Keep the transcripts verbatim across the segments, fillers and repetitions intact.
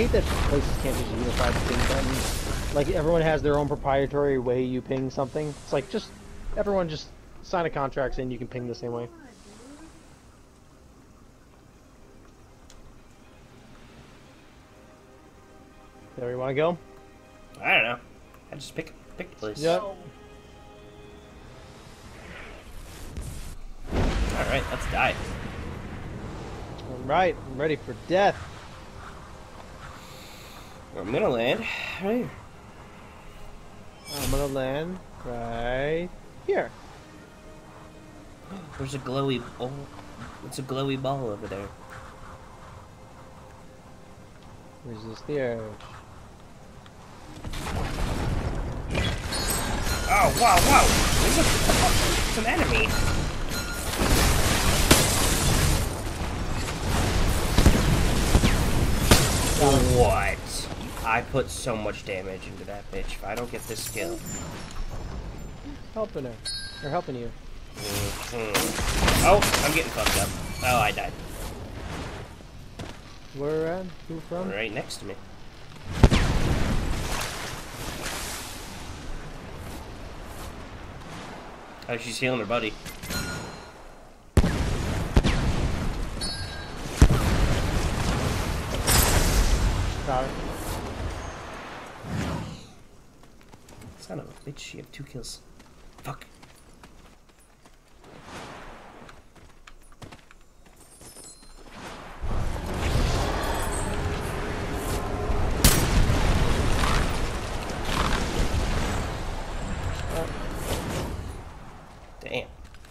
hate that places can't just unify the ping button. Like, everyone has their own proprietary way you ping something. It's like, just, everyone just sign a contract saying you can ping the same way. There you want to go? I don't know. I just pick pick the place. Yep. Alright, let's die. Alright, I'm ready for death. I'm gonna land right here. I'm gonna land right here. There's a glowy oh, it's a glowy ball over there. Resist the urge. Oh wow wow! There's a it's an enemy. What? I put so much damage into that bitch. If I don't get this kill. Helping her. Or helping you. Mm-hmm. Oh, I'm getting fucked up. Oh, I died. Where at? Who from? Right next to me. Oh, she's healing her buddy. Got her. Son of a bitch, she had two kills. Fuck. Damn.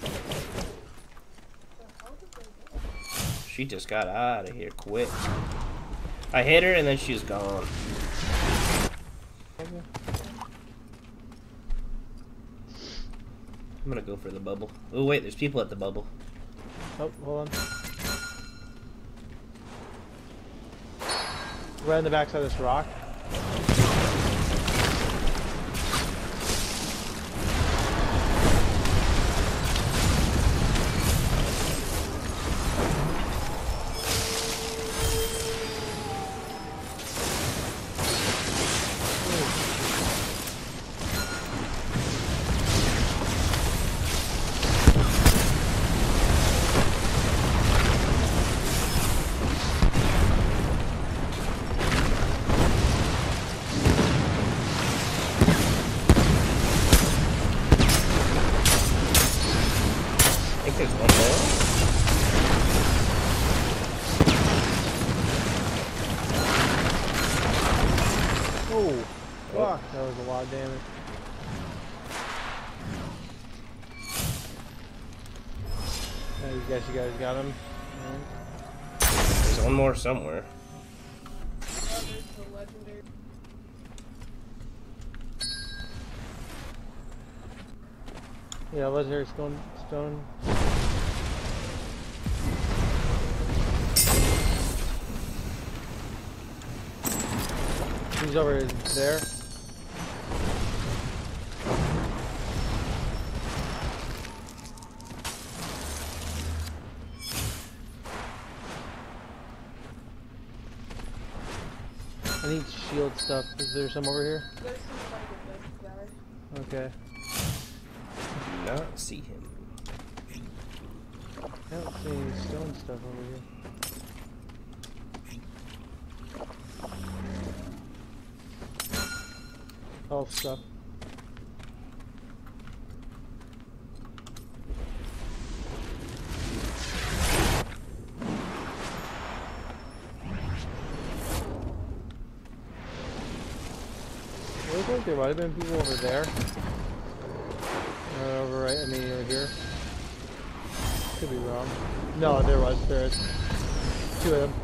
She just got out of here quick. I hit her and then she's gone. I'm gonna go for the bubble. Oh wait, there's people at the bubble. Oh, hold on. Right on the backside of this rock. Oh, fuck, that was a lot of damage. Uh, you guys, you guys got him? Right. There's one more somewhere. Yeah, legendary stone. stone. He's over there. I need shield stuff. Is there some over here? There's some fight with this guy. Okay. Do not see him. I don't see any stone stuff over here. Health stuff. It looks like there might have been people over there. Uh, over right, I mean over here. Could be wrong. No, there was. There is two of them.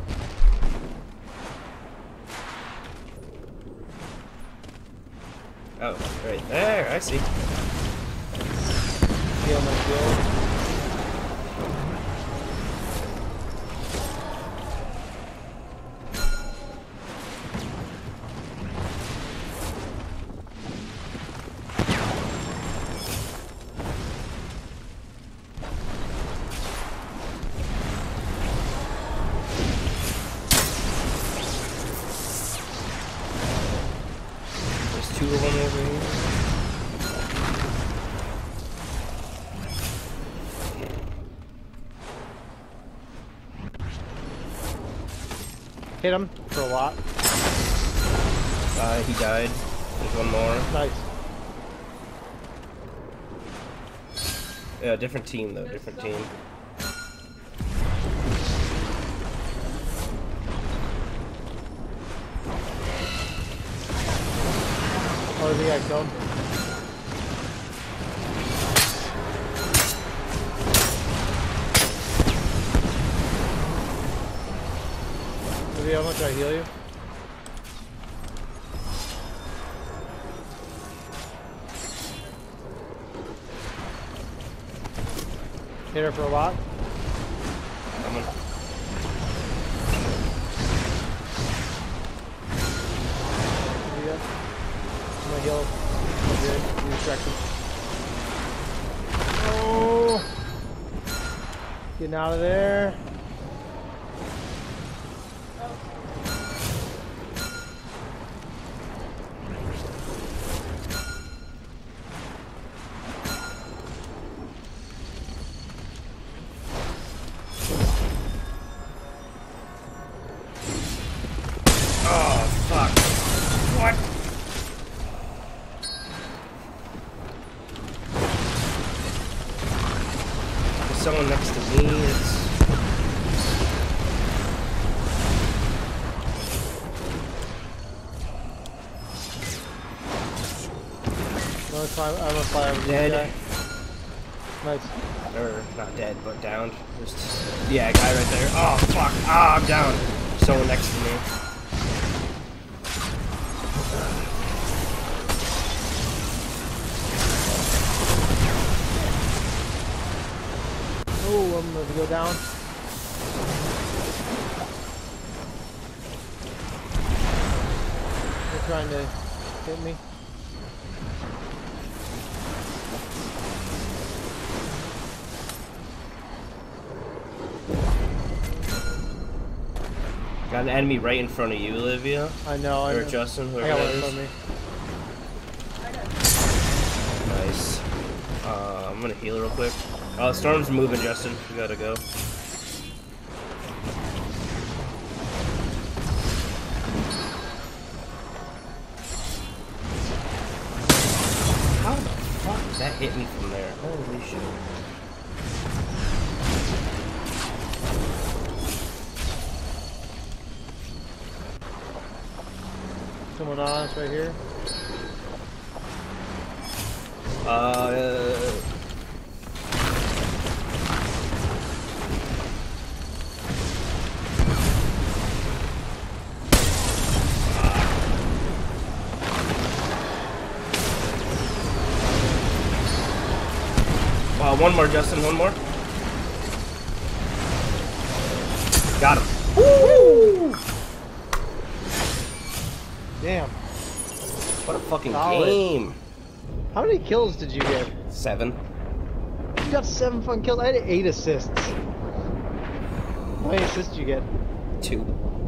Oh, right there, I see. Heal my shield. over here. Hit him for a lot. Uh, he died. There's one more. Nice. Yeah, different team though, different team. Oh, the guy killed. Maybe I'm gonna try to heal you. Hit her for a lot. Coming. I'm gonna heal. Good. You distracted. Oh! Getting out of there. Oh, fuck. What? There's someone next to me. It's... I'm gonna climb, I'm gonna fly over Dead. this guy. Nice. Or, not dead, but downed. Just... Yeah, guy right there. Oh, fuck. Ah, I'm down. Someone next to me. Oh, I'm gonna go down. They're trying to hit me. Got an enemy right in front of you, Olivia. I know, I Or know. Justin, I whoever got it one in is. front of me. Nice. Uh, I'm gonna heal real quick. Oh, Storm's moving, Justin. You gotta go. How the fuck did that hit me from there? Holy shit. Someone on us right here. Uh... Wow, one more, Justin, one more. Got him. Woo! Damn. What a fucking Solid. game. How many kills did you get? Seven. You got seven fun kills. I had eight assists. How many assists did you get? Two.